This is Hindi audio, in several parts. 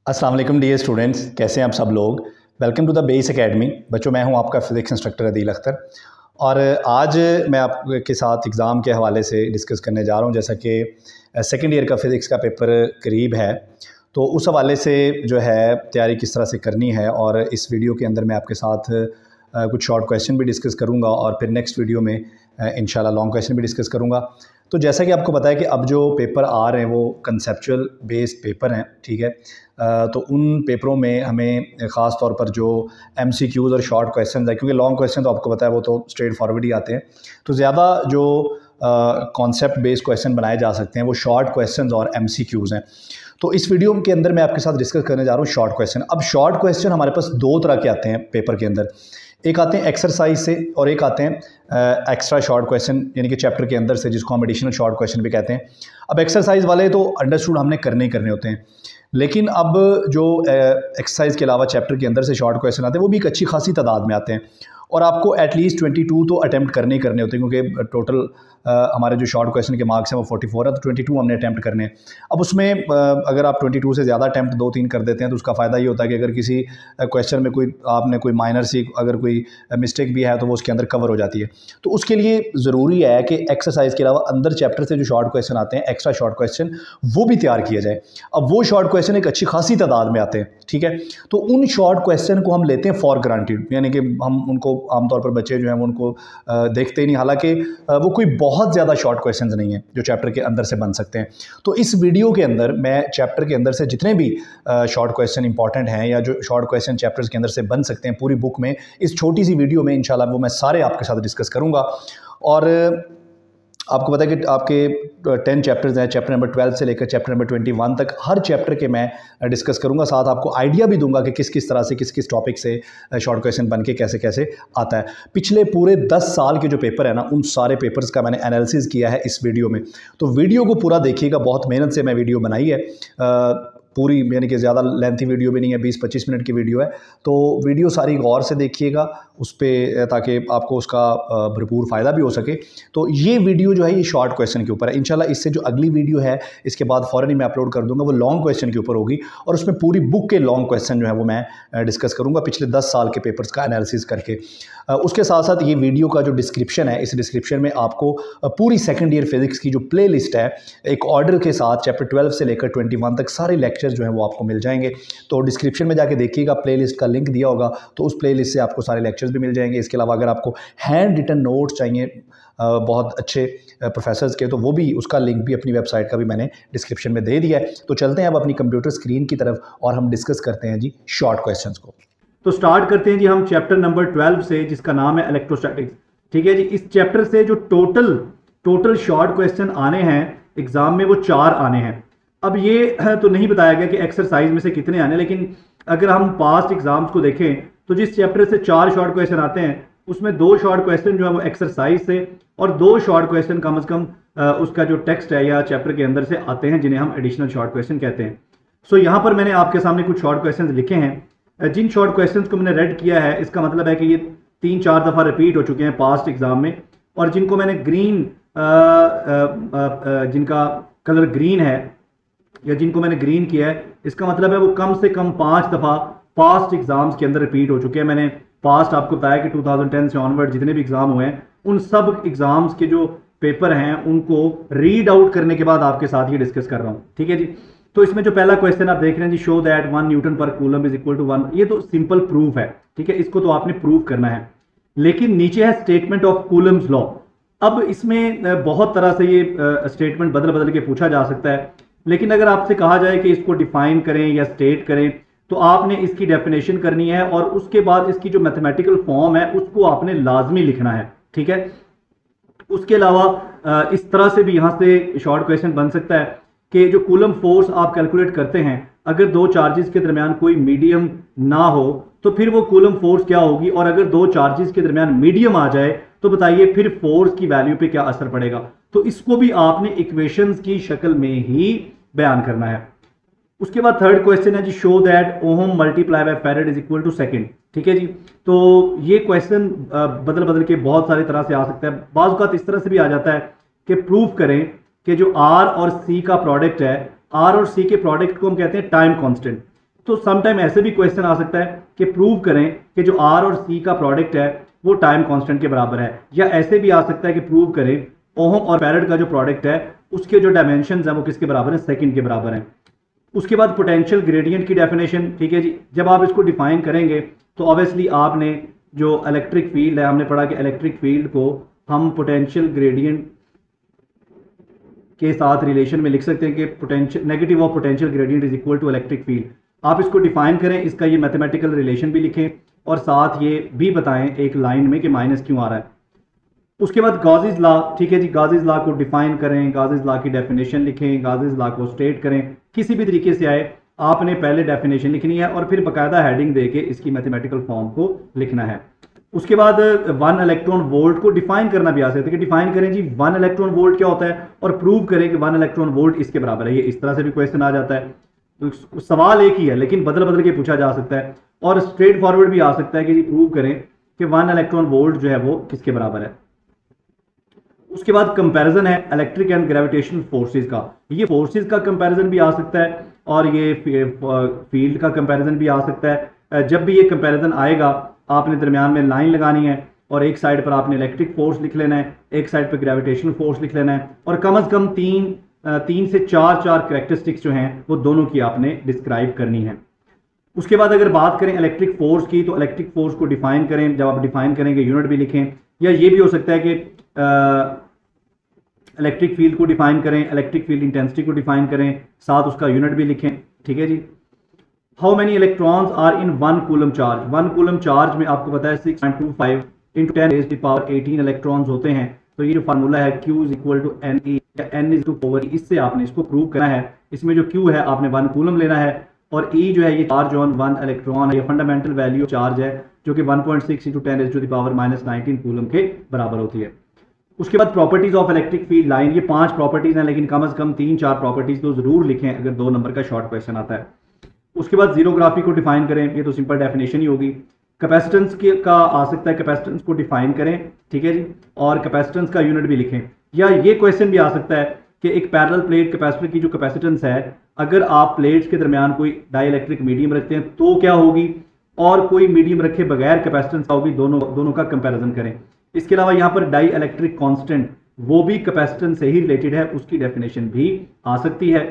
अस्सलाम वालेकुम डियर स्टूडेंट्स, कैसे हैं आप सब लोग। Welcome to the base academy. बच्चों, मैं हूं आपका फिज़िक्स इंस्ट्रक्टर अदील अख्तर और आज मैं आपके साथ एग्ज़ाम के हवाले से डिस्कस करने जा रहा हूं। जैसा कि सेकेंड ईयर का फ़िज़िक्स का पेपर करीब है, तो उस हवाले से जो है तैयारी किस तरह से करनी है, और इस वीडियो के अंदर मैं आपके साथ कुछ शॉर्ट क्वेश्चन भी डिस्कस करूँगा और फिर नेक्स्ट वीडियो में इंशाल्लाह लॉन्ग क्वेश्चन भी डिस्कस करूँगा। तो जैसा कि आपको पता है कि अब जो पेपर आ रहे हैं वो कंसेप्चुअल बेस्ड पेपर हैं, ठीक है। तो उन पेपरों में हमें ख़ास तौर पर जो एमसीक्यूज़ और शॉर्ट क्वेश्चन है, क्योंकि लॉन्ग क्वेश्चन तो आपको पता है वो तो स्ट्रेट फॉरवर्ड ही आते हैं, तो ज़्यादा जो कॉन्सेप्ट बेस्ड क्वेश्चन बनाए जा सकते हैं वो शॉर्ट क्वेश्चन और एमसीक्यूज़ हैं। तो इस वीडियो के अंदर मैं आपके साथ डिस्कस करने जा रहा हूँ शॉर्ट क्वेश्चन। अब शॉर्ट क्वेश्चन हमारे पास दो तरह के आते हैं पेपर के अंदर, एक आते हैं एक्सरसाइज से और एक आते हैं एक्स्ट्रा शॉर्ट क्वेश्चन, यानी कि चैप्टर के अंदर से, जिसको हम एडिशनल शॉर्ट क्वेश्चन भी कहते हैं। अब एक्सरसाइज वाले तो अंडरस्टूड हमने करने ही करने होते हैं, लेकिन अब जो एक्सरसाइज के अलावा चैप्टर के अंदर से शॉर्ट क्वेश्चन आते हैं वो भी एक अच्छी खासी तादाद में आते हैं, और आपको एटलीस्ट 22 तो अटैम्प्ट करने ही करने होते हैं, क्योंकि टोटल हमारे जो शॉर्ट क्वेश्चन के मार्क्स हैं वो 44 है, तो 22 हमने अटैम्प्ट करने हैं। अब उसमें अगर आप 22 से ज़्यादा अटैम्प्ट 2-3 कर देते हैं तो उसका फ़ायदा ये होता है कि अगर किसी क्वेश्चन में आपने कोई माइनर सी अगर कोई मिस्टेक भी है तो वो उसके अंदर कवर हो जाती है। तो उसके लिए ज़रूरी है कि एक्सरसाइज के अलावा अंदर चैप्टर से जो शॉर्ट क्वेश्चन आते हैं, एक्स्ट्रा शॉर्ट क्वेश्चन, वो भी तैयार किया जाए। अब वो शॉर्ट क्वेश्चन एक अच्छी खासी तादाद में आते हैं, ठीक है। तो उन शॉर्ट क्वेश्चन को हम लेते हैं फॉर ग्रांटेड, यानी कि हम उनको आमतौर पर बच्चे जो हैं वो उनको देखते ही नहीं, हालांकि वो कोई बहुत ज़्यादा शॉर्ट क्वेश्चंस नहीं है जो चैप्टर के अंदर से बन सकते हैं। तो इस वीडियो के अंदर मैं चैप्टर के अंदर से जितने भी शॉर्ट क्वेश्चन इंपॉर्टेंट हैं या जो शॉर्ट क्वेश्चन चैप्टर्स के अंदर से बन सकते हैं पूरी बुक में, इस छोटी सी वीडियो में इंशाल्लाह वो मैं सारे आपके साथ डिस्कस करूँगा। और आपको पता है कि आपके 10 चैप्टर्स हैं, चैप्टर नंबर 12 से लेकर चैप्टर नंबर 21 तक, हर चैप्टर के मैं डिस्कस करूंगा, साथ आपको आइडिया भी दूंगा कि किस किस तरह से किस किस टॉपिक से शॉर्ट क्वेश्चन बन के कैसे कैसे आता है। पिछले पूरे 10 साल के जो पेपर है ना, उन सारे पेपर्स का मैंने एनालिसिस किया है इस वीडियो में, तो वीडियो को पूरा देखिएगा। बहुत मेहनत से मैं वीडियो बनाई है, पूरी, यानी कि ज़्यादा लेंथी वीडियो भी नहीं है, 20-25 मिनट की वीडियो है, तो वीडियो सारी गौर से देखिएगा उस पर, ताकि आपको उसका भरपूर फ़ायदा भी हो सके। तो ये वीडियो जो है ये शॉर्ट क्वेश्चन के ऊपर है। इंशाल्लाह इससे जो अगली वीडियो है इसके बाद फ़ौरन ही मैं अपलोड कर दूंगा, वो लॉन्ग क्वेश्चन के ऊपर होगी, और उसमें पूरी बुक के लॉन्ग क्वेश्चन जो है वो मैं डिस्कस करूँगा पिछले 10 साल के पेपर्स का एनालिसिस करके। उसके साथ साथ ये वीडियो का जो डिस्क्रिप्शन है, इस डिस्क्रिप्शन में आपको पूरी सेकेंड ईयर फिज़िक्स की जो प्ले लिस्ट है एक ऑर्डर के साथ, चैप्टर 12 से लेकर 21 तक सारे लेक्चर जो हैं वो आपको मिल जाएंगे। तो डिस्क्रिप्शन में जाके देखिएगा, प्लेलिस्ट का लिंक दिया होगा, तो उस प्लेलिस्ट से आपको सारे लेक्चर्स भी मिल जाएंगे। इसके अलावा अगर आपको हैंड रिटन नोट्स चाहिए बहुत अच्छे प्रोफेसर्स के, तो वो भी, उसका लिंक भी अपनी वेबसाइट का भी मैंने डिस्क्रिप्शन में दे दिया है। तो चलते हैं अब अपनी कंप्यूटर स्क्रीन की तरफ और हम डिस्कस करते हैं जी शॉर्ट क्वेश्चन को। तो स्टार्ट करते हैं जी हम चैप्टर नंबर 12 से, जिसका नाम है इलेक्ट्रोस्टैटिक्स। ठीक है जी, इस चैप्टर से जो टोटल शॉर्ट क्वेश्चन आने हैं एग्जाम में वो 4 आने हैं। अब ये तो नहीं बताया गया कि एक्सरसाइज में से कितने आने, लेकिन अगर हम पास्ट एग्जाम्स को देखें तो जिस चैप्टर से 4 शॉर्ट क्वेश्चन आते हैं उसमें 2 शॉर्ट क्वेश्चन जो है वो एक्सरसाइज से, और 2 शॉर्ट क्वेश्चन कम से कम उसका जो टेक्स्ट है या चैप्टर के अंदर से आते हैं, जिन्हें हम एडिशनल शॉर्ट क्वेश्चन कहते हैं। सो यहाँ पर मैंने आपके सामने कुछ शॉर्ट क्वेश्चन लिखे हैं। जिन शॉर्ट क्वेश्चंस को मैंने रेड किया है, इसका मतलब है कि ये 3-4 दफ़ा रिपीट हो चुके हैं पास्ट एग्जाम में, और जिनको मैंने ग्रीन, जिनका कलर ग्रीन है या जिनको मैंने ग्रीन किया है, इसका मतलब है वो कम से कम 5 दफ़ा पास्ट एग्जाम्स के अंदर रिपीट हो चुके हैं। मैंने पास्ट आपको बताया कि 2010 से ऑनवर्ड जितने भी एग्जाम हुए हैं, उन सब एग्जाम्स के जो पेपर हैं उनको रीड आउट करने के बाद आपके साथ ये डिस्कस कर रहा हूँ। ठीक है जी, तो इसमें जो पहला क्वेश्चन आप देख रहे हैं जी, show that 1 newton per coulomb is equal to 1। ये तो सिंपल प्रूफ है, ठीक है, इसको तो आपने प्रूव करना है। लेकिन नीचे है स्टेटमेंट ऑफ कूलम्स लॉ। अब इसमें बहुत तरह से ये स्टेटमेंट बदल बदल के पूछा जा सकता है, लेकिन अगर आपसे कहा जाए कि इसको डिफाइन करें या स्टेट करें, तो आपने इसकी डेफिनेशन करनी है और उसके बाद इसकी जो मैथमेटिकल फॉर्म है उसको आपने लाजमी लिखना है। ठीक है, उसके अलावा इस तरह से भी यहाँ से शॉर्ट क्वेश्चन बन सकता है कि जो कूलम फोर्स आप कैलकुलेट करते हैं, अगर 2 चार्जेस के दरमियान कोई मीडियम ना हो तो फिर वो कूलम फोर्स क्या होगी, और अगर 2 चार्जेस के दरमियान मीडियम आ जाए तो बताइए फिर फोर्स की वैल्यू पे क्या असर पड़ेगा। तो इसको भी आपने इक्वेशंस की शक्ल में ही बयान करना है। उसके बाद थर्ड क्वेश्चन है जी, show that ohm multiply by farad is equal to second. ठीक है जी, तो ये क्वेश्चन बदल बदल के बहुत सारी तरह से आ सकता है। बाज़ औक़ात इस तरह से भी आ जाता है कि प्रूफ करें कि जो आर और सी का प्रोडक्ट है, आर और सी के प्रोडक्ट को हम कहते हैं टाइम कांस्टेंट। तो सम टाइम ऐसे भी क्वेश्चन आ सकता है कि प्रूव करें कि जो आर और सी का प्रोडक्ट है वो टाइम कांस्टेंट के बराबर है, या ऐसे भी आ सकता है कि प्रूव करें ओहम और फैराड का जो प्रोडक्ट है उसके जो डायमेंशंस हैं वो किसके बराबर है, सेकंड के बराबर हैं। उसके बाद पोटेंशियल ग्रेडियंट की डेफिनेशन, ठीक है जी। जब आप इसको डिफाइन करेंगे तो ऑब्वियसली आपने जो इलेक्ट्रिक फील्ड है, हमने पढ़ा कि इलेक्ट्रिक फील्ड को हम पोटेंशियल ग्रेडियंट के साथ रिलेशन में लिख सकते हैं कि potential negative of potential gradient is equal to electric field. आप इसको डिफाइन करें, इसका ये मैथमेटिकल रिलेशन भी लिखें और साथ ये भी बताएं एक लाइन में कि माइनस क्यों आ रहा है। उसके बाद गॉसेस लॉ, ठीक है जी, गॉसेस लॉ को डिफाइन करें, गॉसेस लॉ की डेफिनेशन लिखें, गॉसेस लॉ को स्टेट करें, किसी भी तरीके से आए आपने पहले डेफिनेशन लिखनी है और फिर बकायदा हेडिंग देके इसकी मैथमेटिकल फॉर्म को लिखना है। उसके बाद 1 इलेक्ट्रॉन वोल्ट को डिफाइन करना भी आ सकता है कि डिफाइन करें जी 1 इलेक्ट्रॉन वोल्ट क्या होता है और प्रूव करें कि 1 इलेक्ट्रॉन वोल्ट इसके बराबर है। ये इस तरह से भी क्वेश्चन आ जाता है। तो सवाल एक ही है लेकिन बदल बदल के पूछा जा सकता है, और स्ट्रेट फॉरवर्ड भी आ सकता है कि जी प्रूव करें कि 1 इलेक्ट्रॉन वोल्ट जो है वो किसके बराबर है। उसके बाद कंपैरिजन है इलेक्ट्रिक एंड ग्रेविटेशनल फोर्सेस का। ये फोर्सेस का कंपैरिजन भी आ सकता है और ये फील्ड का कंपैरिजन भी आ सकता है। जब भी ये कंपैरिजन आएगा आपने दरमियान में लाइन लगानी है और एक साइड पर आपने इलेक्ट्रिक फोर्स लिख लेना है, एक साइड पर ग्रेविटेशनल फोर्स लिख लेना है, और कम से कम तीन से चार कैरेक्टरिस्टिक्स जो हैं वो दोनों की आपने डिस्क्राइब करनी है। उसके बाद अगर बात करें इलेक्ट्रिक फोर्स की, तो इलेक्ट्रिक फोर्स को डिफाइन करें, जब आप डिफाइन करेंगे यूनिट भी लिखें, या ये भी हो सकता है कि इलेक्ट्रिक फील्ड को डिफाइन करें, इलेक्ट्रिक फील्ड इंटेंसिटी को डिफाइन करें, साथ उसका यूनिट भी लिखें, ठीक है जी। How many electrons are in 1 coulomb charge. 1 coulomb charge में आपको पता है 6.25 into 10 raise to power 18 electrons होते हैं। तो ये जो फार्मूला है Q is equal to N E, N is to power, इससे आपने इसको प्रूव करना है। इसमें जो Q है आपने 1 कूलम लेना है और E जो है ये चार्ज ऑन 1 इलेक्ट्रॉन है, ये फंडामेंटल वैल्यू चार्ज है जो कि 1.6 into 10 raise to the power -19 coulomb के बराबर होती है। उसके बाद properties of electric field line, ये 5 प्रॉपर्टीज हैं लेकिन कम से कम 3-4 प्रॉपर्टीज तो जरूर लिखें अगर 2 नंबर का शॉर्ट क्वेश्चन आता है। उसके बाद जीरोग्राफी को डिफाइन करें, ये तो सिंपल डेफिनेशन ही होगी। कैपेसिटेंस का आ सकता है, कैपेसिटेंस को डिफाइन करें, ठीक है जी, और कैपेसिटेंस का यूनिट भी लिखें। या ये क्वेश्चन भी आ सकता है कि एक पैरेलल प्लेट कैपेसिटर की जो कैपेसिटेंस है, अगर आप प्लेट्स के दरमियान कोई डाई इलेक्ट्रिक मीडियम रखते हैं तो क्या होगी, और कोई मीडियम रखे बगैर कैपेसिटेंस होगी, दोनों का कंपेरिजन करें। इसके अलावा यहाँ पर डाई इलेक्ट्रिक कांस्टेंट, वो भी कैपेसिटेंस से ही रिलेटेड है, उसकी डेफिनेशन भी आ सकती है।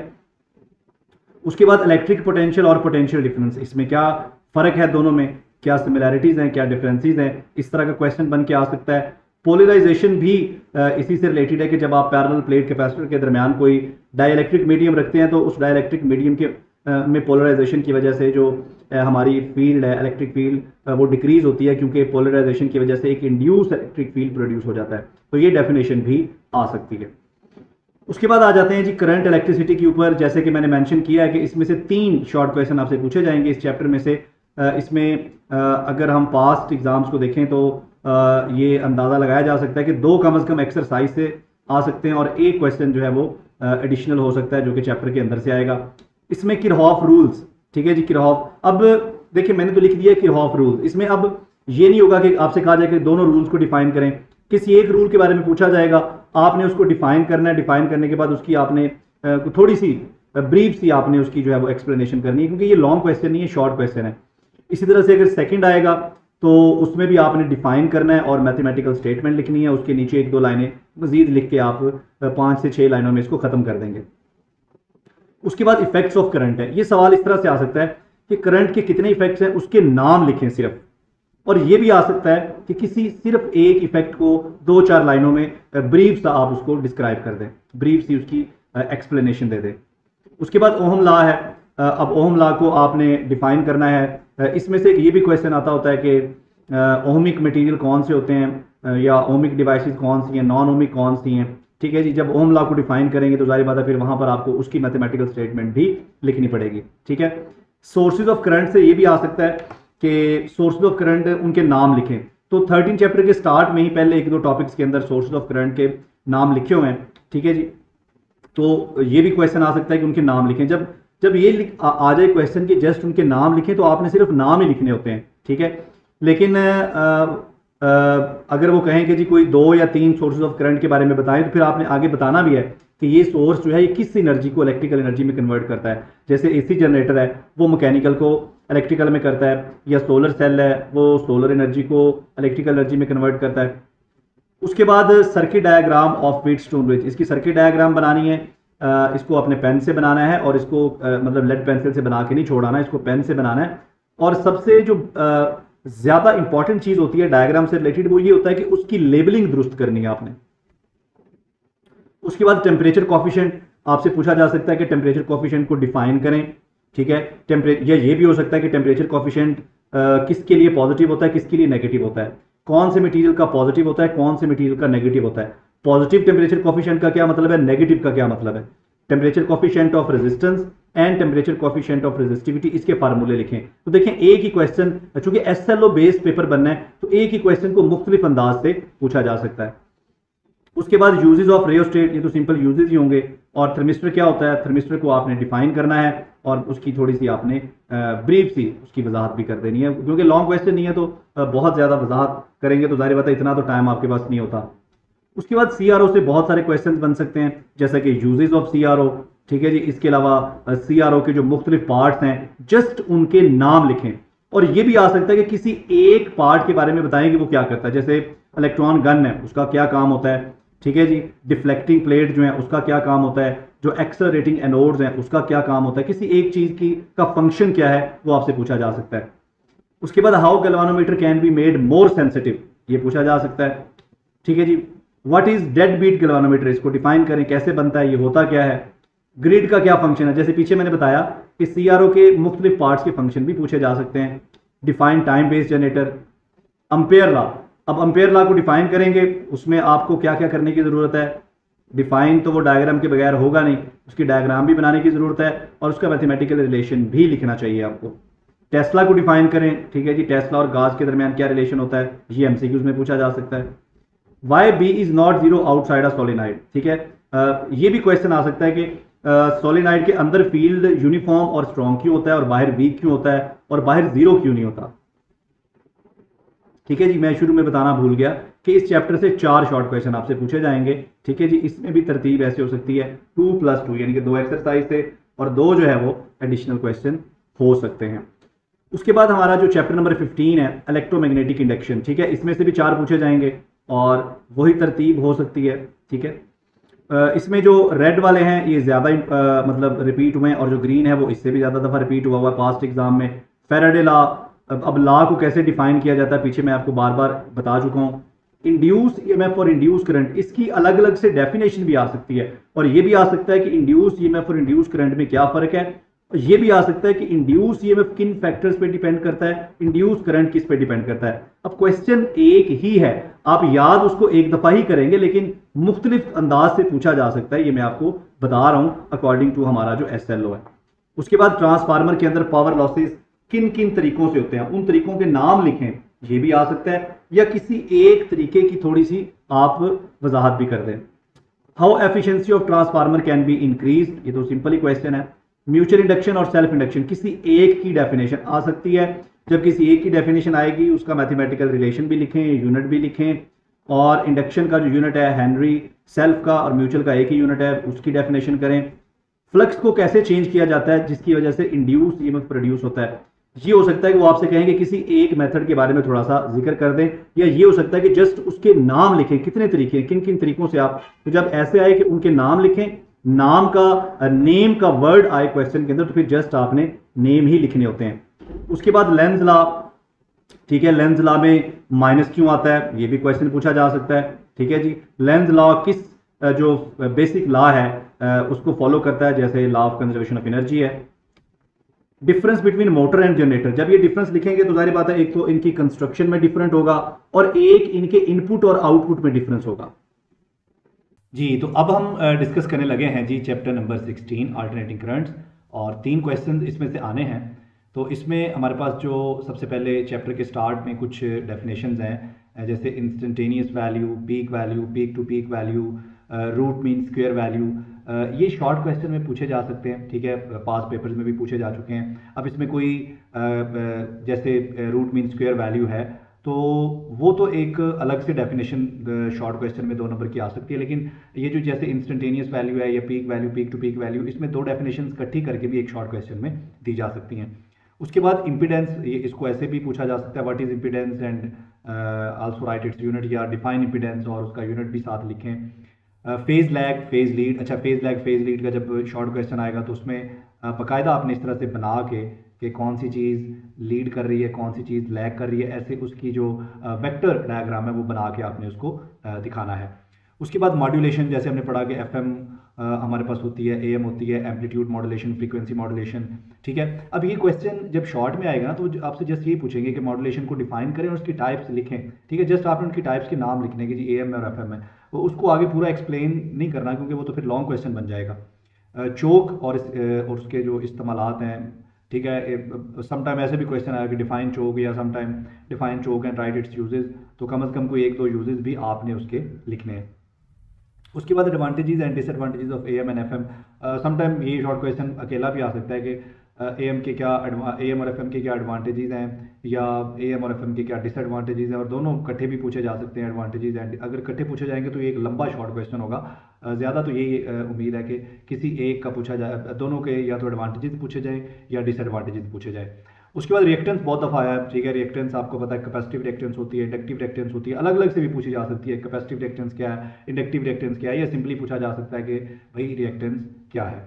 उसके बाद इलेक्ट्रिक पोटेंशियल और पोटेंशियल डिफरेंस, इसमें क्या फर्क है दोनों में, क्या सिमिलैरिटीज हैं, क्या डिफरेंसेस हैं, इस तरह का क्वेश्चन बन के आ सकता है। पोलराइजेशन भी इसी से रिलेटेड है कि जब आप पैरेलल प्लेट कैपेसिटर के दरमियान कोई डाइलेक्ट्रिक मीडियम रखते हैं तो उस डाइलेक्ट्रिक मीडियम के में पोलराइजेशन की वजह से जो हमारी फील्ड है, इलेक्ट्रिक फील्ड, वो डिक्रीज होती है क्योंकि पोलराइजेशन की वजह से एक इंड्यूस इलेक्ट्रिक फील्ड प्रोड्यूस हो जाता है। तो ये डेफिनेशन भी आ सकती है। उसके बाद आ जाते हैं जी करंट इलेक्ट्रिसिटी के ऊपर। जैसे कि मैंने मेंशन किया है कि इसमें से 3 शॉर्ट क्वेश्चन आपसे पूछे जाएंगे इस चैप्टर में से। इसमें अगर हम पास्ट एग्जाम्स को देखें तो ये अंदाज़ा लगाया जा सकता है कि 2 कम से कम एक्सरसाइज से आ सकते हैं और एक क्वेश्चन जो है वो एडिशनल हो सकता है जो कि चैप्टर के अंदर से आएगा। इसमें किरहॉफ रूल्स, ठीक है जी, किरहॉफ, अब देखिए मैंने तो लिख दिया है किरहॉफ रूल्स। इसमें अब ये नहीं होगा कि आपसे कहा जाए कि दोनों रूल्स को डिफाइन करें, किसी एक रूल के बारे में पूछा जाएगा, आपने उसको डिफाइन करना है, डिफाइन करने के बाद उसकी आपने थोड़ी सी ब्रीफ सी आपने उसकी जो है वो एक्सप्लेनेशन करनी है, क्योंकि ये लॉन्ग क्वेश्चन नहीं है, शॉर्ट क्वेश्चन है। इसी तरह से अगर सेकंड आएगा तो उसमें भी आपने डिफाइन करना है और मैथमेटिकल स्टेटमेंट लिखनी है, उसके नीचे 1-2 लाइनें मजीद लिख के आप 5 से 6 लाइनों में इसको खत्म कर देंगे। उसके बाद इफेक्ट्स ऑफ करंट है। ये सवाल इस तरह से आ सकता है कि करंट के कितने इफेक्ट्स हैं उसके नाम लिखें सिर्फ, और ये भी आ सकता है कि किसी सिर्फ एक इफेक्ट को 2-4 लाइनों में ब्रीफ सा आप उसको डिस्क्राइब कर दें, ब्रीफ सी उसकी एक्सप्लेनेशन दे दें। उसके बाद ओहम लॉ है। अब ओहम लॉ को आपने डिफाइन करना है। इसमें से ये भी क्वेश्चन आता होता है कि ओहमिक मटेरियल कौन से होते हैं या ओहमिक डिवाइसेस कौन सी हैं, नॉन ओहमिक कौन सी हैं, ठीक है जी। जब ओहम लॉ को डिफाइन करेंगे तो जाहिर बात है फिर वहां पर आपको उसकी मैथमेटिकल स्टेटमेंट भी लिखनी पड़ेगी, ठीक है। सोर्सेज ऑफ करंट से ये भी आ सकता है कि सोर्सेज ऑफ करंट उनके नाम लिखें। तो 13 चैप्टर के स्टार्ट में ही पहले 1-2 टॉपिक्स के अंदर सोर्सेज ऑफ करंट के नाम लिखे हुए हैं, ठीक है जी। तो ये भी क्वेश्चन आ सकता है कि उनके नाम लिखें। जब ये आ जाए क्वेश्चन कि जस्ट उनके नाम लिखें तो आपने सिर्फ नाम ही लिखने होते हैं, ठीक है। लेकिन अगर वो कहें कि जी कोई 2 या 3 सोर्सेज ऑफ करंट के बारे में बताएं तो फिर आपने आगे बताना भी है कि ये सोर्स जो है ये किस एनर्जी को इलेक्ट्रिकल एनर्जी में कन्वर्ट करता है। जैसे एसी जनरेटर है वो मैकेनिकल को इलेक्ट्रिकल में करता है, या सोलर सेल है वो सोलर एनर्जी को इलेक्ट्रिकल एनर्जी में कन्वर्ट करता है। उसके बाद circuit diagram of Wheatstone bridge, इसकी सर्किट डायग्राम बनानी है। इसको अपने पेन से बनाना है, और इसको मतलब लेड पेंसिल से बना के नहीं छोड़ाना, इसको पेन से बनाना है। और सबसे जो ज्यादा इंपॉर्टेंट चीज होती है डायग्राम से रिलेटेड वो ये होता है कि उसकी लेबलिंग दुरुस्त करनी है आपने। उसके बाद टेम्परेचर कॉफिशिएंट आपसे पूछा जा सकता है कि टेम्परेचर कॉफिशिएंट को डिफाइन करें, ठीक है। टेम्परेचर या ये भी हो सकता है कि टेम्परेचर कॉफिशिएंट किसके लिए पॉजिटिव होता है, किसके लिए नेगेटिव होता है, कौन से मटेरियल का पॉजिटिव होता है, कौन से मटेरियल का नेगेटिव होता है। पॉजिटिव टेम्परेचर कॉफिशिएंट का क्या मतलब है, नेगेटिव का क्या मतलब है। Temperature coefficient of resistance and temperature coefficient of resistivity, इसके फार्मूले लिखें। तो देखें एक ही क्वेश्चन, चूंकि एसएलओ बेस्ड पेपर बनना है तो एक ही क्वेश्चन को मुख्तलिफ अंदाज से पूछा जा सकता है। उसके बाद यूजेस ऑफ रियोस्टेट, ये तो सिंपल यूजेस ही होंगे। और थर्मिस्टर क्या होता है, थर्मिस्टर को आपने डिफाइन करना है और उसकी थोड़ी सी आपने ब्रीफ सी उसकी वजाहत भी कर देनी है, क्योंकि लॉन्ग क्वेश्चन नहीं है तो बहुत ज़्यादा वजाहत करेंगे तो जाहिर बात है इतना तो टाइम आपके पास नहीं होता। उसके बाद सीआरओ से बहुत सारे क्वेश्चन बन सकते हैं, जैसा कि यूजेस ऑफ सीआरओ, ठीक है जी। इसके अलावा सीआरओ के जो मुख्तलिफ पार्ट्स हैं जस्ट उनके नाम लिखें। और ये भी आ सकता है कि किसी एक पार्ट के बारे में बताएं कि वो क्या करता है, जैसे इलेक्ट्रॉन गन है उसका क्या काम होता है, ठीक है जी। डिफ्लेक्टिंग प्लेट जो है उसका क्या काम होता है, जो एक्सेलरेटिंग एनोड्स हैं उसका क्या काम होता है, किसी एक चीज की का फंक्शन क्या है वो आपसे पूछा जा सकता है। उसके बाद how galvanometer can be made more sensitive, ये पूछा जा सकता है, ठीक है जी। What is dead beat galvanometer, इसको डिफाइन करें, कैसे बनता है, ये होता क्या है। ग्रिड का क्या फंक्शन है, जैसे पीछे मैंने बताया कि सीआरओ के मुख्तलिफ पार्ट्स के फंक्शन भी पूछे जा सकते हैं। Define time based generator, Ampere law, अब अंपेयर लॉ को डिफाइन करेंगे, उसमें आपको क्या क्या करने की जरूरत है। डिफाइन तो वो डायग्राम के बगैर होगा नहीं, उसकी डायग्राम भी बनाने की जरूरत है और उसका मैथमेटिकल रिलेशन भी लिखना चाहिए आपको। टेस्ला को डिफाइन करें, ठीक है जी। टेस्ला और गाज के दरमियान क्या रिलेशन होता है, ये एमसीक्यूज में पूछा जा सकता है। Why B is not zero outside a solenoid, ठीक है। ये भी क्वेश्चन आ सकता है कि सोलिनाइड के अंदर फील्ड यूनिफॉर्म और स्ट्रॉन्ग क्यों होता है और बाहर वीक क्यों होता है और बाहर जीरो क्यों नहीं होता, ठीक है जी। मैं शुरू में बताना भूल गया कि इस चैप्टर से 4 शॉर्ट क्वेश्चन आपसे पूछे जाएंगे, ठीक है जी। इसमें भी तरतीब ऐसे हो सकती है 2+2, यानी कि 2 एक्सरसाइज थे और 2 जो है वो एडिशनल क्वेश्चन हो सकते हैं। उसके बाद हमारा जो चैप्टर नंबर 15 है इलेक्ट्रोमैग्नेटिक इंडक्शन, ठीक है, इसमें से भी 4 पूछे जाएंगे और वही तरतीब हो सकती है, ठीक है। इसमें जो रेड वाले हैं ये ज़्यादा मतलब रिपीट हुए हैं और जो ग्रीन है वो इससे भी ज़्यादा दफ़ा रिपीट हुआ है पास्ट एग्जाम में। फैराडे लॉ, अब लॉ को कैसे डिफाइन किया जाता है पीछे मैं आपको बार बार बता चुका हूँ। इंड्यूस ईएमएफ और इंड्यूस करंट, इसकी अलग अलग से डेफिनेशन भी आ सकती है और ये भी आ सकता है कि इंड्यूस ईएमएफ और इंड्यूस करंट में क्या फ़र्क है। ये भी आ सकता है कि इंड्यूस ईएमएफ किन फैक्टर्स पे डिपेंड करता है, इंड्यूस करंट किस पे डिपेंड करता है। अब क्वेश्चन एक ही है, आप याद उसको एक दफा ही करेंगे लेकिन मुख्तलिफ अंदाज से पूछा जा सकता है, ये मैं आपको बता रहा हूं अकॉर्डिंग टू हमारा जो एसएलओ है। उसके बाद ट्रांसफार्मर के अंदर पावर लॉसेस किन किन तरीकों से होते हैं, उन तरीकों के नाम लिखें, ये भी आ सकता है, या किसी एक तरीके की थोड़ी सी आप वजाहत भी कर दें। How efficiency of transformer can be increase, ये तो सिंपल ही क्वेश्चन है। म्यूचुअल इंडक्शन और सेल्फ इंडक्शन, किसी एक की डेफिनेशन आ सकती है, जब किसी एक की डेफिनेशन आएगी उसका मैथमेटिकल रिलेशन भी लिखें, यूनिट भी लिखें। और इंडक्शन का जो यूनिट है हेनरी, सेल्फ का और म्यूचुअल का एक ही यूनिट है, उसकी डेफिनेशन करें। फ्लक्स को कैसे चेंज किया जाता है जिसकी वजह से इंड्यूस ईएमएफ प्रोड्यूस होता है, ये हो सकता है कि वो आपसे कहेंगे किसी एक मेथड के बारे में थोड़ा सा जिक्र कर दें, या ये हो सकता है कि जस्ट उसके नाम लिखें, कितने तरीके किन किन तरीकों से आप, तो जब ऐसे आए कि उनके नाम लिखें, नाम का नेम का वर्ड आए क्वेश्चन के अंदर तो फिर जस्ट आपने नेम ही लिखने होते हैं। उसके बाद लेंस लॉ, ठीक है, लेंस लॉ में माइनस क्यों आता है ये भी क्वेश्चन पूछा जा सकता है, ठीक है जी। लेंस लॉ किस जो बेसिक लॉ है उसको फॉलो करता है, जैसे law of conservation of energy है। Difference between motor and generator, जब ये डिफरेंस लिखेंगे तो जाहिर बात है एक तो इनकी कंस्ट्रक्शन में डिफरेंट होगा और एक इनके इनपुट और आउटपुट में डिफरेंस होगा जी। तो अब हम डिस्कस करने लगे हैं जी चैप्टर नंबर 16 अल्टरनेटिंग करंट्स, और 3 क्वेश्चन इसमें से आने हैं। तो इसमें हमारे पास जो सबसे पहले चैप्टर के स्टार्ट में कुछ डेफिनेशंस हैं, जैसे instantaneous value, peak to peak value, root mean square value, ये शॉर्ट क्वेश्चन में पूछे जा सकते हैं, ठीक है, पास पेपर्स में भी पूछे जा चुके हैं। अब इसमें कोई जैसे रूट मीन स्क्वायर वैल्यू है तो वो तो एक अलग से डेफिनेशन शॉर्ट क्वेश्चन में 2 नंबर की आ सकती है, लेकिन ये जो जैसे इंस्टेंटेनियस वैल्यू है या peak value, peak to peak value, इसमें 2 डेफिनेशन इकट्ठी करके भी एक शॉर्ट क्वेश्चन में दी जा सकती हैं। उसके बाद इम्पीडेंस, ये इसको ऐसे भी पूछा जा सकता है, what is impedance and also write its unit, या डिफाइन इम्पीडेंस और उसका यूनिट भी साथ लिखें। फेज लैग, फेज लीड, अच्छा फेज लैग फेज लीड का जब शॉर्ट क्वेश्चन आएगा तो उसमें बाकायदा आपने इस तरह से बना के कि कौन सी चीज़ लीड कर रही है, कौन सी चीज़ लैग कर रही है, ऐसे उसकी जो वेक्टर डायग्राम है वो बना के आपने उसको दिखाना है। उसके बाद मॉड्यूलेशन, जैसे हमने पढ़ा कि एफएम हमारे पास होती है, एएम होती है, एम्पलीट्यूड मॉड्यूलेशन, फ्रीक्वेंसी मॉड्यूलेशन, ठीक है। अब ये क्वेश्चन जब शॉर्ट में आएगा ना तो आपसे जस्ट ये पूछेंगे कि मॉड्यूलेशन को डिफाइन करें और उसकी टाइप्स लिखें, ठीक है। जस्ट आपने उनकी टाइप्स के नाम लिखने कि जी एएम और एफएम है, तो उसको आगे पूरा एक्सप्लेन नहीं करना क्योंकि वो तो फिर लॉन्ग क्वेश्चन बन जाएगा। चोक और उसके जो इस्तेमालात हैं, ठीक है। समटाइम ऐसे भी क्वेश्चन आया कि डिफाइन चोक, या sometime define choke and write its uses, तो कम से कम कोई 1-2 यूजेस भी आपने उसके लिखने हैं। उसके बाद advantages and disadvantages of AM and FM, sometime ये शॉर्ट क्वेश्चन अकेला भी आ सकता है कि एएम के क्या एएम और एफएम के क्या एडवांटेजेस हैं, या एएम और एफएम के क्या डिसएडवांटेजेस हैं, और दोनों इकट्ठे भी पूछे जा सकते हैं एडवांटेजेस एंड, अगर इकट्ठे पूछे जाएंगे तो ये एक लंबा शॉर्ट क्वेश्चन होगा। ज़्यादा तो यही उम्मीद है कि किसी एक का पूछा जाए, दोनों के या तो एडवांटेजेस पूछे जाएँ या डिसएडवांटेजेस पूछे जाए। उसके बाद रिएक्टेंस बहुत दफ़ा आया है, ठीक है। रिएक्टेंस आपको पता है कैपेसिटिव रिएक्टेंस होती है, इंडक्टिव रिएक्टेंस होती है, अलग अलग से भी पूछी जा सकती है, कैपेसिटिव रिएक्टेंस क्या है, इंडक्टिव रिएक्टेंस क्या है, या सिंपली पूछा जा सकता है कि भाई रिएक्टेंस क्या है।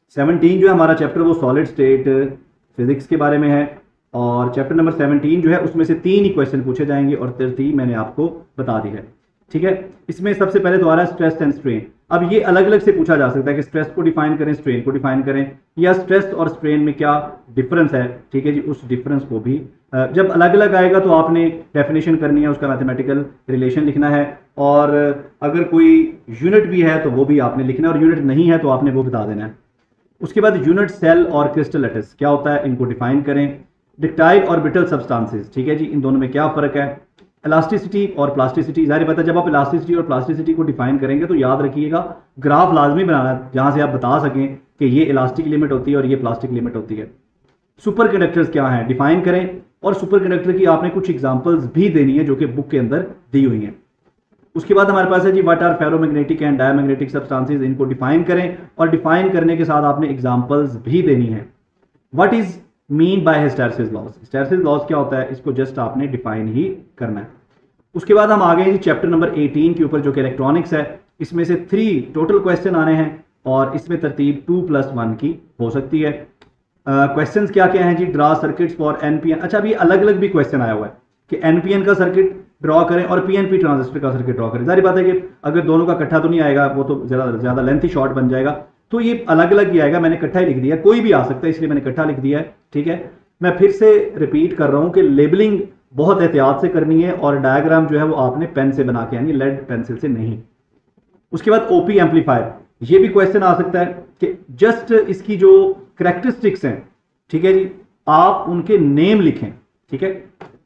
17 जो है हमारा चैप्टर वो सॉलिड स्टेट फिजिक्स के बारे में है, और चैप्टर नंबर 17 जो है उसमें से 3 ही क्वेश्चन पूछे जाएंगे और तरतीब मैंने आपको बता दी है, ठीक है। इसमें सबसे पहले तो आ रहा है स्ट्रेस एंड स्ट्रेन। अब ये अलग अलग से पूछा जा सकता है कि स्ट्रेस को डिफाइन करें, स्ट्रेन को डिफाइन करें, या स्ट्रेस और स्ट्रेन में क्या डिफरेंस है, ठीक है जी। उस डिफरेंस को भी जब अलग अलग आएगा तो आपने डेफिनेशन करनी है, उसका मैथमेटिकल रिलेशन लिखना है, और अगर कोई यूनिट भी है तो वो भी आपने लिखना है, और यूनिट नहीं है तो आपने वो बता देना है। उसके बाद यूनिट सेल और क्रिस्टल लैटिस क्या होता है, इनको डिफाइन करें। डिक्टाइल और ब्रिटल सब्सटेंसेस, ठीक है जी, इन दोनों में क्या फ़र्क है। इलास्टिसिटी और प्लास्टिसिटी, जाहिर बात है जब आप इलास्टिसिटी और प्लास्टिसिटी को डिफाइन करेंगे तो याद रखिएगा ग्राफ लाजमी बनाना है जहां से आप बता सकें कि ये इलास्टिक लिमिट होती है और ये प्लास्टिक लिमिट होती है। सुपर कंडक्टर्स क्या हैं, डिफाइन करें, और सुपर कंडक्टर की आपने कुछ एग्जांपल्स भी देनी है जो कि बुक के अंदर दी हुई हैं। उसके बाद हमारे पास है जी what are ferromagnetic and diamagnetic substances, इनको डिफाइन करें, और डिफाइन करने के साथ आपने एग्जांपल्स भी देनी है। What is mean by hysteresis loss, hysteresis loss क्या होता है, इसको जस्ट आपने डिफाइन ही करना है। उसके बाद हम आ गए जी चैप्टर नंबर 18 के ऊपर जो कि इलेक्ट्रॉनिक्स है। इसमें से 3 टोटल क्वेश्चन आने हैं और इसमें तरतीब 2+1 की हो सकती है। क्वेश्चंस क्या क्या हैं जी, ड्रा सर्किट्स फॉर एनपीएन। अच्छा अभी अलग अलग भी क्वेश्चन आया हुआ है कि एनपीएन का सर्किट ड्रॉ करें और पीएनपी ट्रांजिस्टर का सर्किट ड्रॉ करें। जाहिर बात है कि अगर दोनों का इकट्ठा तो नहीं आएगा, वो तो ज़्यादा लेंथी शॉर्ट बन जाएगा, तो ये अलग अलग ही आएगा। मैंने इकट्ठा ही लिख दिया, कोई भी आ सकता है इसलिए मैंने इकट्ठा लिख दिया है, ठीक है। मैं फिर से रिपीट कर रहा हूं कि लेबलिंग बहुत एहतियात से करनी है, और डायग्राम जो है वो आपने पेन से बना के, यानी लेड पेंसिल से नहीं। उसके बाद ओपी एम्पलीफायर, ये भी क्वेश्चन आ सकता है कि जस्ट इसकी जो करेक्टरिस्टिक्स हैं, ठीक है जी, आप उनके नेम लिखें, ठीक है।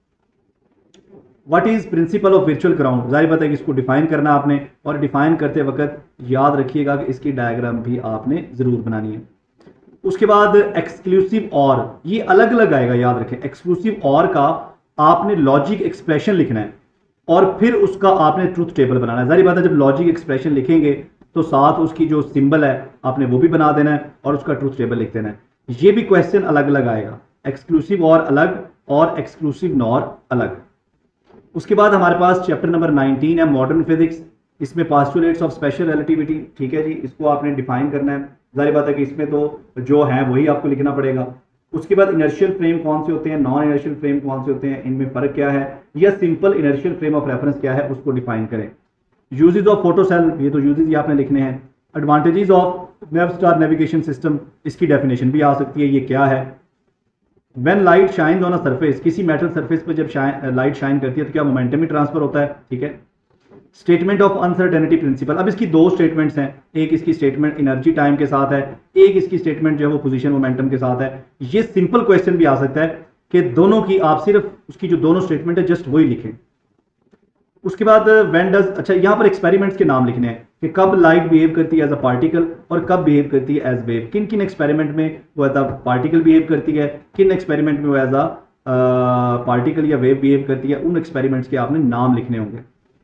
What is principle of virtual ground, जाहिर बात है कि इसको डिफाइन करना आपने, और डिफाइन करते वक्त याद रखिएगा कि इसकी डायग्राम भी आपने जरूर बनानी है। उसके बाद एक्सक्लूसिव और, ये अलग अलग आएगा, याद रखें। एक्सक्लूसिव और का आपने लॉजिक एक्सप्रेशन लिखना है और फिर उसका आपने ट्रुथ टेबल बनाना है। जाहिर बात है जब लॉजिक एक्सप्रेशन लिखेंगे तो साथ उसकी जो सिंबल है आपने वो भी बना देना है और उसका ट्रुथ टेबल लिख देना है। ये भी क्वेश्चन अलग अलग आएगा, एक्सक्लूसिव और अलग और एक्सक्लूसिव नॉर अलग। उसके बाद हमारे पास चैप्टर नंबर 19 है मॉडर्न फिजिक्स। इसमें पास्टुलेट्स ऑफ स्पेशल रिलेटिविटी, ठीक है जी, इसको आपने डिफाइन करना है। जाहिर बात है कि इसमें तो जो है वही आपको लिखना पड़ेगा। उसके बाद इनर्शियल फ्रेम कौन से होते हैं, नॉन इनर्शियल फ्रेम कौन से होते हैं, इनमें फर्क क्या है, या simple inertial frame of reference क्या है, उसको डिफाइन करें। यूजेस ऑफ फोटोसेल, ये तो यूजेस ही आपने लिखने हैं। Advantages of web star navigation system, इसकी डेफिनेशन भी आ सकती है, ये क्या है। When light shines on a surface, किसी मेटल सरफेस पर जब लाइट शाइन करती है तो क्या मोमेंटम ही ट्रांसफर होता है, ठीक है। स्टेटमेंट ऑफ अनसर्टेनिटी प्रिंसिपल, अब इसकी 2 स्टेटमेंट्स हैं, एक इसकी स्टेटमेंट एनर्जी टाइम के साथ है, एक इसकी स्टेटमेंट जो है वो पोजीशन मोमेंटम के साथ है। ये सिंपल क्वेश्चन भी आ सकता है कि दोनों की आप सिर्फ उसकी जो दोनों स्टेटमेंट है जस्ट वही लिखें। उसके बाद व्हेन डज, अच्छा यहाँ पर एक्सपेरिमेंट्स के नाम लिखने हैं कि कब लाइट बिहेव करती है एज अ पार्टिकल और कब बिहेव करती है एज वेव। किन किन एक्सपेरिमेंट में वो एज अ पार्टिकल बिहेव करती है, किन एक्सपेरिमेंट में वो एज अ पार्टिकल या वेव बिहेव करती है, उन एक्सपेरिमेंट्स के आपने नाम लिखने होंगे।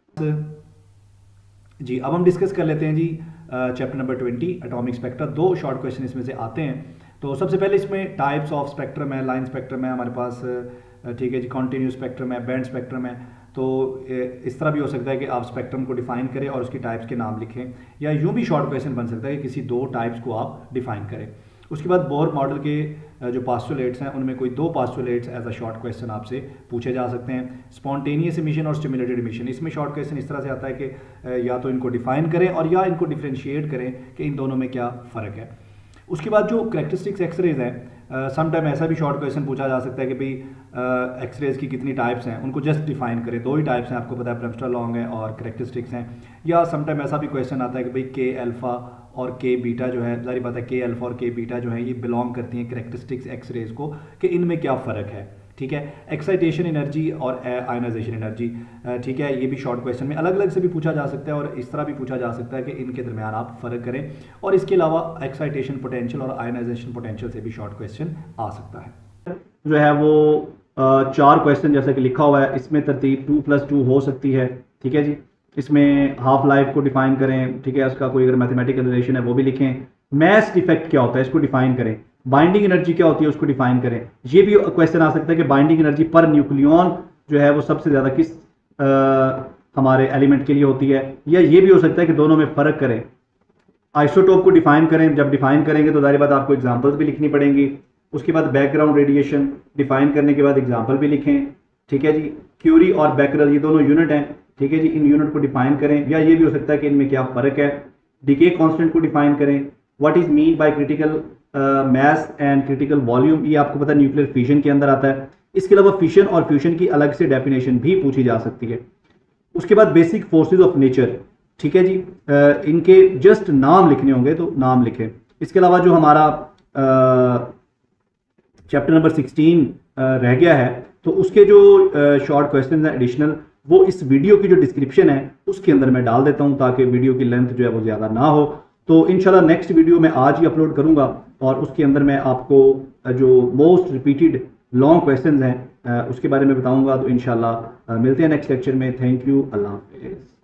जी अब हम डिस्कस कर लेते हैं जी चैप्टर नंबर 20 एटॉमिक स्पेक्ट्रा। दो शॉर्ट क्वेश्चन इसमें से आते हैं। तो सबसे पहले इसमें टाइप्स ऑफ स्पेक्ट्रम है, लाइन स्पेक्ट्रम है हमारे पास, ठीक है जी, कॉन्टिन्यूस स्पेक्ट्रम है, बैंड स्पेक्ट्रम है। तो इस तरह भी हो सकता है कि आप स्पेक्ट्रम को डिफाइन करें और उसकी टाइप्स के नाम लिखें, या यूँ भी शॉर्ट क्वेश्चन बन सकता है कि किसी दो टाइप्स को आप डिफाइन करें। उसके बाद बोर मॉडल के जो पास्टुलेट्स हैं उनमें कोई दो postulates as a short question आपसे पूछे जा सकते हैं। स्पॉन्टेनियस इमिशन और स्टिमुलेटेड इमिशन, इसमें शॉर्ट क्वेश्चन इस तरह से आता है कि या तो इनको डिफाइन करें और या इनको डिफ्रेंशिएट करें कि इन दोनों में क्या फ़र्क है। उसके बाद जो करेक्टरिस्टिक्स एक्सरेज हैं, सम टाइम ऐसा भी शॉर्ट क्वेश्चन पूछा जा सकता है कि भाई एक्सरेज की कितनी टाइप्स हैं, उनको जस्ट डिफाइन करें। दो ही टाइप्स हैं, आपको पता है, प्रेम्स्टर लॉन्ग है और करेक्टरिस्टिक्स हैं। या सम टाइम ऐसा भी क्वेश्चन आता है कि भाई के अल्फ़ा और के बीटा जो है, जारी बात है के अल्फ़ा और के बीटा जो है ये बिलोंग करती हैं करेक्टरिस्टिक्स एक्सरेज को, कि इनमें क्या फ़र्क है, ठीक है। एक्साइटेशन एनर्जी और आयोनाइजेशन एनर्जी, ठीक है, ये भी शॉर्ट क्वेश्चन में अलग अलग से भी पूछा जा सकता है और इस तरह भी पूछा जा सकता है कि इनके दरमियान आप फ़र्क करें। और इसके अलावा एक्साइटेशन पोटेंशियल और आयोनाइजेशन पोटेंशियल से भी शॉर्ट क्वेश्चन आ सकता है। जो है वो चार क्वेश्चन जैसा कि लिखा हुआ है, इसमें तरतीब 2+2 हो सकती है, ठीक है जी। इसमें हाफ लाइफ को डिफाइन करें, ठीक है, उसका कोई अगर मैथमेटिकल रिलेशन है वो भी लिखें। मैस डिफेक्ट क्या होता है इसको डिफाइन करें। बाइंडिंग एनर्जी क्या होती है उसको डिफाइन करें। ये भी क्वेश्चन आ सकता है कि बाइंडिंग एनर्जी पर न्यूक्लियन जो है वो सबसे ज़्यादा किस हमारे एलिमेंट के लिए होती है। या ये भी हो सकता है कि दोनों में फ़र्क करें। आइसोटोप को डिफाइन करें, जब डिफाइन करेंगे तो जाहिर बात आपको एग्जांपल्स भी लिखनी पड़ेंगी। उसके बाद बैकग्राउंड रेडिएशन डिफाइन करने के बाद एग्जांपल भी लिखें, ठीक है जी। क्यूरी और बैकरल ये दोनों यूनिट हैं, ठीक है जी, इन यूनिट को डिफाइन करें। या ये भी हो सकता है कि इनमें क्या फ़र्क है। डीके कांस्टेंट को डिफाइन करें। What is mean by critical mass and critical volume, ये आपको पता है न्यूक्लियर फिशन के अंदर आता है। इसके अलावा फिशन और फ्यूशन की अलग से डेफिनेशन भी पूछी जा सकती है। उसके बाद बेसिक फोर्सेज ऑफ नेचर, ठीक है जी, इनके जस्ट नाम लिखने होंगे तो नाम लिखें। इसके अलावा जो हमारा चैप्टर नंबर 16 रह गया है, तो उसके जो शॉर्ट क्वेश्चन हैं एडिशनल, वो इस वीडियो की जो डिस्क्रिप्शन है उसके अंदर मैं डाल देता हूं ताकि वीडियो की लेंथ जो है वो ज़्यादा ना हो। तो इंशाल्लाह नेक्स्ट वीडियो मैं आज ही अपलोड करूंगा और उसके अंदर मैं आपको जो मोस्ट रिपीटेड लॉन्ग क्वेश्चंस हैं उसके बारे में बताऊंगा। तो इंशाल्लाह मिलते हैं नेक्स्ट लेक्चर में। थैंक यू, अल्लाह हाफिज़।